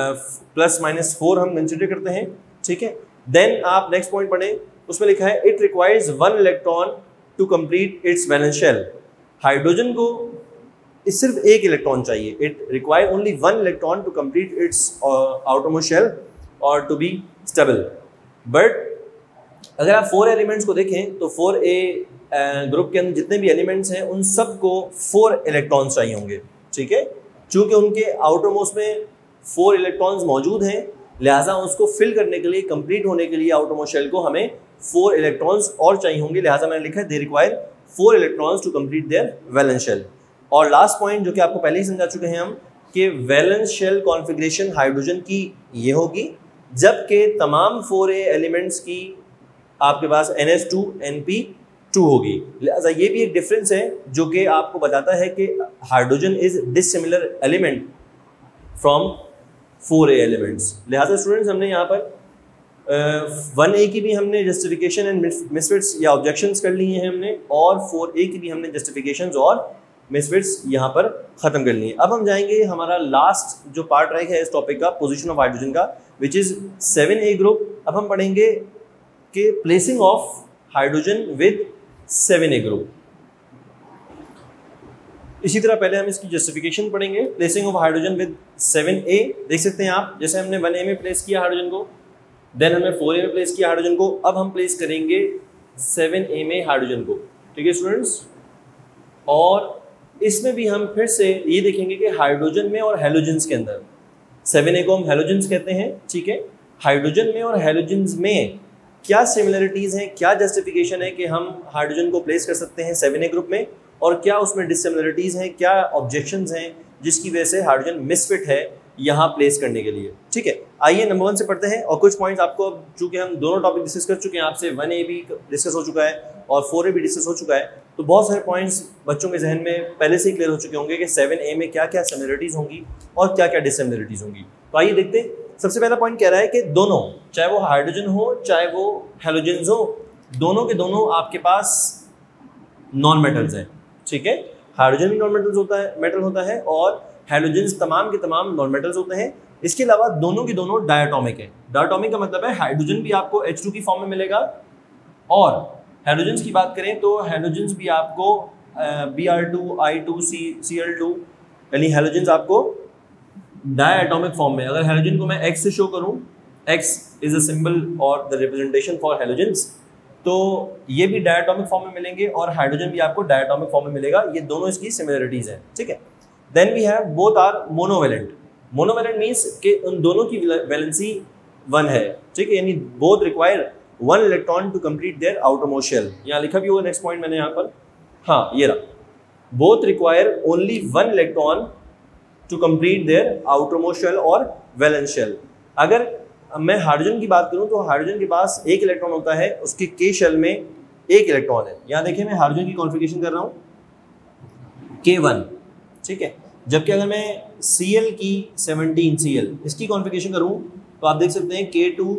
+-4 हम कंसिडर करते हैं। ठीक है। देन आप नेक्स्ट पॉइंट पढ़ें, उसमें लिखा है it requires 1 electron to complete its valence shell. Hydrogen को सिर्फ एक इलेक्ट्रॉन चाहिए। It require only 1 electron to complete its outermost shell और टू बी स्टेबल। बट अगर आप 4 एलिमेंट्स को देखें तो 4a ग्रुप के अंदर जितने भी एलिमेंट्स हैं उन सबको 4 इलेक्ट्रॉन्स चाहिए होंगे। ठीक है। चूँकि उनके आउटरमोस्ट में 4 इलेक्ट्रॉन्स मौजूद हैं, लिहाजा उसको फिल करने के लिए, कंप्लीट होने के लिए आउटरमोस्ट शेल को हमें 4 इलेक्ट्रॉन्स और चाहिए होंगे। लिहाजा मैंने लिखा है they require 4 electrons to complete their valence shell. और लास्ट पॉइंट जो कि आपको पहले ही समझा चुके हैं हम, कि वैलेंस शेल कॉन्फ़िगरेशन हाइड्रोजन की ये होगी, जबकि तमाम 4a एलिमेंट्स की आपके पास ns2np2 होगी। लिहाजा ये भी एक डिफरेंस है जो कि आपको बताता है कि hydrogen is dissimilar element from 4a elements. लिहाजा स्टूडेंट्स हमने यहाँ पर 1a की भी हमने जस्टिफिकेशन एंड मिसफिट्स या ऑब्जेक्शंस कर लिए हैं हमने, और 4a की भी हमने जस्टिफिकेशंस और मिसफिट्स यहाँ पर ख़त्म कर लिए। अब हम जाएंगे, हमारा लास्ट जो पार्ट रहेगा इस टॉपिक का, पोजीशन ऑफ हाइड्रोजन का, विच इज़ 7a ग्रुप। अब हम पढ़ेंगे कि placing of hydrogen with 7a group. इसी तरह पहले हम इसकी जस्टिफिकेशन पढ़ेंगे। Placing of hydrogen with 7a, देख सकते हैं आप, जैसे हमने 1a में प्लेस किया हाइड्रोजन को, देन हमने 4a में प्लेस किया हाइड्रोजन को, अब हम प्लेस करेंगे 7a में हाइड्रोजन को। ठीक है स्टूडेंट्स। और इसमें भी हम फिर से ये देखेंगे कि हाइड्रोजन में और हैलोजेंस के अंदर, 7a को हम हैलोजेंस कहते हैं। ठीक है। हाइड्रोजन में और हैलोजेंस में क्या सिमिलरिटीज़ हैं, क्या जस्टिफिकेशन है कि हम हाइड्रोजन को प्लेस कर सकते हैं 7a ग्रुप में, और क्या उसमें डिसिमिलरिटीज़ हैं, क्या ऑब्जेक्शंस हैं जिसकी वजह से हाइड्रोजन मिसफिट है यहाँ प्लेस करने के लिए। ठीक है। आइए नंबर 1 से पढ़ते हैं, और कुछ पॉइंट्स आपको, चूँकि हम दोनों टॉपिक डिस्कस कर चुके हैं, आपसे 1a भी डिस्कस हो चुका है और 4a भी डिस्कस हो चुका है, तो बहुत सारे पॉइंट्स बच्चों के जहन में पहले से ही क्लियर हो चुके होंगे कि 7a में क्या क्या सिमिलरिटीज़ होंगी और क्या क्या डिसिमिलरिटीज़ होंगी। तो आइए देखते हैं। सबसे पहला पॉइंट कह रहा है कि दोनों, चाहे वो हाइड्रोजन हो चाहे वो हैलोजेंस हो, दोनों के दोनों आपके पास नॉन मेटल्स हैं। ठीक है। हाइड्रोजन भी नॉन मेटल होता है और हैलोजेंस तमाम के तमाम नॉन मेटल्स होते हैं। इसके अलावा दोनों के दोनों डायटोमिक है। डायटोमिक का मतलब है हाइड्रोजन भी आपको H2 की फॉर्म में मिलेगा, और हैलोजेंस की बात करें तो हैलोजेंस भी आपको Br2, I2, Cl2, यानी हैलोजेंस आपको डायटोमिक फॉर्म में। अगर हैलोजन को मैं X से शो करूं, X इज अ सिंबल और द रिप्रेजेंटेशन फॉर हैलोजेंस, तो ये भी डायटोमिक फॉर्म में मिलेंगे और हाइड्रोजन भी आपको डायटोमिक फॉर्म में मिलेगा। ये दोनों इसकी सिमिलरिटीज हैं। ठीक है। Then we have both are monovalent. Monovalent means कि उन दोनों की वैलेंसी 1 है। ठीक है। यानी both require 1 electron to complete their outermost shell. यहाँ लिखा भी होगा नेक्स्ट पॉइंट मैंने यहाँ पर, हाँ ये रहा, both require only 1 electron to complete their outermost shell और वैलेंस शेल। अगर मैं हाइड्रोजन की बात करूं तो हाइड्रोजन के पास 1 इलेक्ट्रॉन होता है उसके के शेल में, एक इलेक्ट्रॉन है। यहाँ देखिए मैं हाइड्रोजन की कॉन्फ़िगरेशन कर रहा हूँ K1, ठीक है। जबकि अगर मैं Cl की 17 Cl इसकी कॉन्फ़िगरेशन करूँ तो आप देख सकते हैं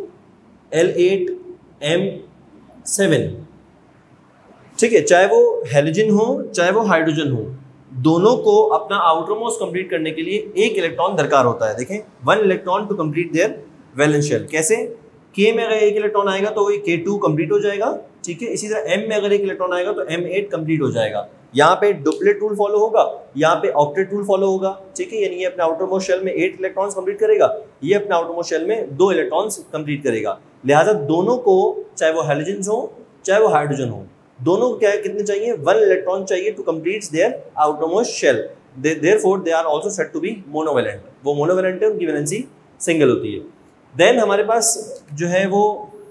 K2L8M7, ठीक है। चाहे वो हेलोजन हो चाहे वो हाइड्रोजन हो, दोनों को अपना आउटर मोस्ट कंप्लीट करने के लिए एक इलेक्ट्रॉन दरकार होता है। देखें, 1 electron to complete their valence shell. कैसे? K में अगर एक इलेक्ट्रॉन आएगा तो वही K2 कंप्लीट हो जाएगा, ठीक है। इसी तरह M में अगर एक इलेक्ट्रॉन आएगा तो M8 कंप्लीट हो जाएगा। यहाँ पे डुप्लेट रूल फॉलो होगा, यहाँ पे ऑक्टेट रूल फॉलो होगा, ठीक है। यानी ये अपने आउटर मोस्ट शेल में 8 इलेक्ट्रॉन्स कंप्लीट करेगा, ये अपने आउटर मोस्ट शेल में 2 इलेक्ट्रॉन्स कंप्लीट करेगा। लिहाजा दोनों को, चाहे वो हेलोजन हो चाहे वो हाइड्रोजन हो, दोनों को क्या कितने चाहिए? 1 इलेक्ट्रॉन चाहिए to complete their outer most shell. Therefore they are also said to be monovalent. वो मोनोवैलेंट है, उनकी वैलेंसी सिंगल होती है। देन हमारे पास जो है वो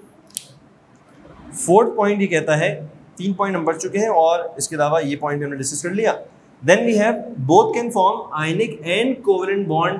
4th पॉइंट ये कहता है, 3 पॉइंट हम पढ़ चुके हैं और इसके अलावा ये पॉइंट हमने डिस्कस कर लिया। Then we have both can form ionic and covalent bond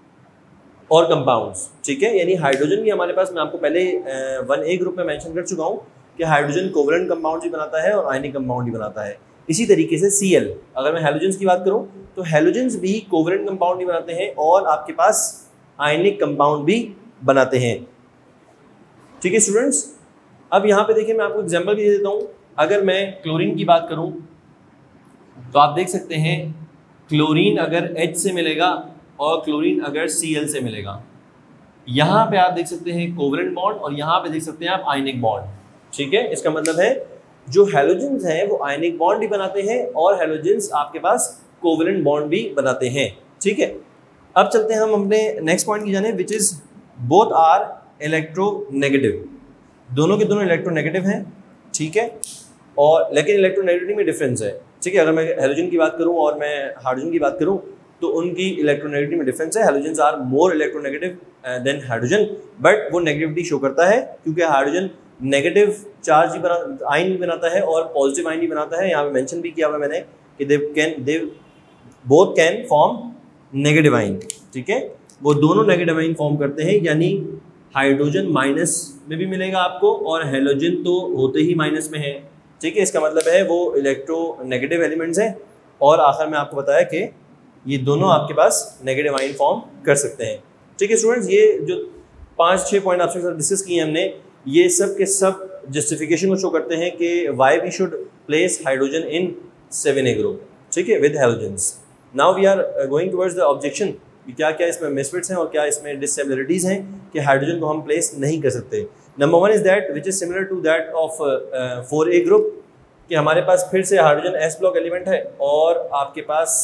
और कंपाउंड्स, ठीक है। यानी हाइड्रोजन भी हमारे पास, मैं आपको पहले 1A ग्रुप में मेंशन कर चुका हूँ कि हाइड्रोजन कोवेलेंट कंपाउंड भी बनाता है और आयनिक कंपाउंड भी बनाता है। इसी तरीके से Cl, अगर मैं हेलोजेंस की बात करूँ तो हेलोजेंस भी कोवेलेंट कंपाउंड भी बनाते हैं और आपके पास आयनिक कंपाउंड भी बनाते हैं, ठीक है स्टूडेंट्स। अब यहाँ पे देखिए मैं आपको एग्जांपल भी दे देता हूँ। अगर मैं क्लोरीन की बात करूँ तो आप देख सकते हैं क्लोरीन अगर H से मिलेगा और क्लोरीन अगर Cl से मिलेगा, यहाँ पे आप देख सकते हैं कोवेलेंट बॉन्ड और यहाँ पे देख सकते हैं आप आयनिक बॉन्ड, ठीक है। इसका मतलब है जो हेलोजेंस हैं वो आयनिक बॉन्ड भी बनाते हैं और हेलोजेंस आपके पास कोवेलेंट बॉन्ड भी बनाते हैं, ठीक है। अब चलते हैं हम अपने नेक्स्ट पॉइंट की जाने, which is both are electronegative. दोनों के दोनों इलेक्ट्रोनेगेटिव हैं, ठीक है। और लेकिन इलेक्ट्रोनेगेटिविटी में डिफरेंस है, ठीक है। अगर मैं हेलोजन की बात करूं और मैं हाइड्रोजन की बात करूं तो उनकी इलेक्ट्रोनेगेटिविटी में डिफरेंस है। Halogens are more electronegative than hydrogen, but वो नेगेटिविटी शो करता है क्योंकि हाइड्रोजन नेगेटिव चार्ज भी आयन भी बनाता है और पॉजिटिव आयन भी बनाता है। यहाँ पे मेंशन भी किया हुआ मैंने कि they both can form negative ion, ठीक है। वो दोनों नेगेटिव आयन फॉर्म करते हैं, यानी हाइड्रोजन माइनस में भी मिलेगा आपको और हेलोजन तो होते ही माइनस में है, ठीक है। इसका मतलब है वो इलेक्ट्रोनेगेटिव एलिमेंट्स हैं और आखिर में आपको बताया कि ये दोनों आपके पास नेगेटिव आयन फॉर्म कर सकते हैं, ठीक है स्टूडेंट्स। ये जो 5-6 पॉइंट आपके साथ डिस्कस किए हमने, ये सब के सब जस्टिफिकेशन को शो करते हैं कि why we should place hydrogen in 7A group, ठीक है, with halogens. Now we are going towards the objection कि क्या क्या इसमें मिसफिट्स हैं और क्या इसमें डिससिमिलरिटीज़ हैं कि हाइड्रोजन को हम प्लेस नहीं कर सकते। Number 1 is that which is similar to that of 4A group, कि हमारे पास फिर से हाइड्रोजन S ब्लॉक एलिमेंट है और आपके पास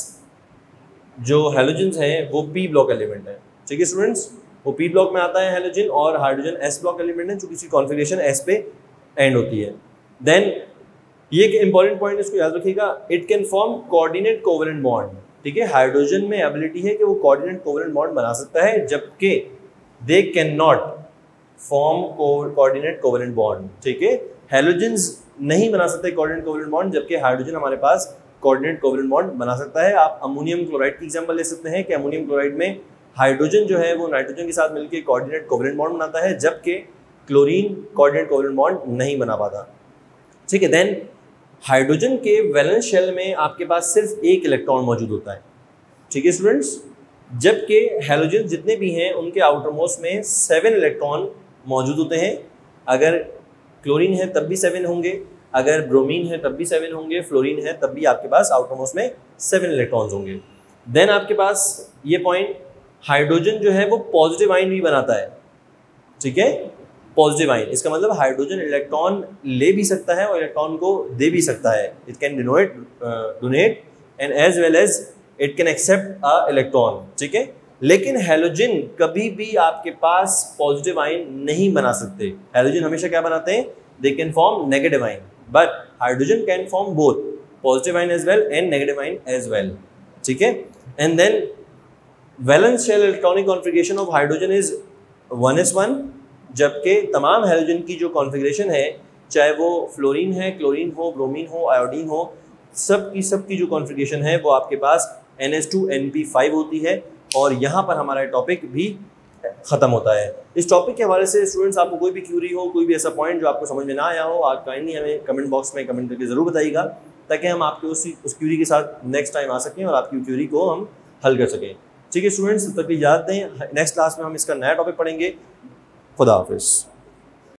जो हेलोजेंस हैं वो P ब्लॉक एलिमेंट है, ठीक है स्टूडेंट्स। वो P ब्लॉक में आता है हेलोजन और हाइड्रोजन S ब्लॉक एलिमेंट है जो किसी कॉन्फ़िगरेशन S पे एंड होती है। देन ये एक इंपॉर्टेंट पॉइंट, इसको याद रखिएगा, it can form coordinate covalent bond, ठीक है। हाइड्रोजन में एबिलिटी है कि वो कोऑर्डिनेट कोवेलेंट बॉन्ड बना सकता है, जबकि they can not form coordinate covalent bond, ठीक है। हेलोजेंस नहीं बना सकते कोऑर्डिनेट कोवेलेंट बॉन्ड, जबकि हाइड्रोजन हमारे पास कोऑर्डिनेट कोवेलेंट बॉन्ड बना सकता है। आप अमोनियम क्लोराइड की एग्जांपल ले सकते हैं कि अमोनियम क्लोराइड में हाइड्रोजन जो है वो नाइट्रोजन के साथ मिलकर कोऑर्डिनेट कोवेलेंट बॉन्ड बनाता है, जबकि क्लोरीन कोऑर्डिनेट कोवेलेंट बॉन्ड नहीं बना पाता, ठीक है। देन हाइड्रोजन के वैलेंस शेल में आपके पास सिर्फ एक इलेक्ट्रॉन मौजूद होता है, ठीक है स्टूडेंट्स, जबकि हेलोजन जितने भी हैं उनके आउटर मोस्ट में 7 इलेक्ट्रॉन मौजूद होते हैं। अगर क्लोरीन है तब भी 7 होंगे, अगर ब्रोमीन है तब भी 7 होंगे, फ्लोरीन है तब भी आपके पास आउटर मोस्ट में 7 इलेक्ट्रॉन्स होंगे। देन आपके पास ये पॉइंट, हाइड्रोजन जो है वो पॉजिटिव आयन भी बनाता है, ठीक है, पॉजिटिव आयन। इसका मतलब हाइड्रोजन इलेक्ट्रॉन ले भी सकता है और इलेक्ट्रॉन को दे भी सकता है। It can donate and as well as it can accept a electron, ठीक है। लेकिन हेलोजन कभी भी आपके पास पॉजिटिव आयन नहीं बना सकते। हेलोजन हमेशा क्या बनाते हैं? They can form negative ion, but hydrogen can form both positive ion as well and negative ion as well, ठीक है। And then valence shell electronic configuration of hydrogen is 1s1, जबकि तमाम हेलोजन की जो कॉन्फ़िगरेशन है, चाहे वो fluorine है, क्लोरीन हो, ब्रोमीन हो, आयोडीन हो, सब की जो कॉन्फ़िगरेशन है वो आपके पास NH2NP5 होती है। और यहाँ पर हमारा टॉपिक भी ख़त्म होता है। इस टॉपिक के हवाले से स्टूडेंट्स आपको कोई भी क्यूरी हो, कोई भी ऐसा पॉइंट जो आपको समझ में ना आया हो, आप काइंडली हमें कमेंट बॉक्स में कमेंट करके ज़रूर बताइएगा, ताकि हम आपके उस क्यूरी के साथ नेक्स्ट टाइम आ सकें और आपकी क्यूरी को हम हल कर सकें। ठीक है स्टूडेंट्स, तब तक इजाज़त दें। नेक्स्ट क्लास में हम इसका नया टॉपिक पढ़ेंगे। खुदा हाफिज़।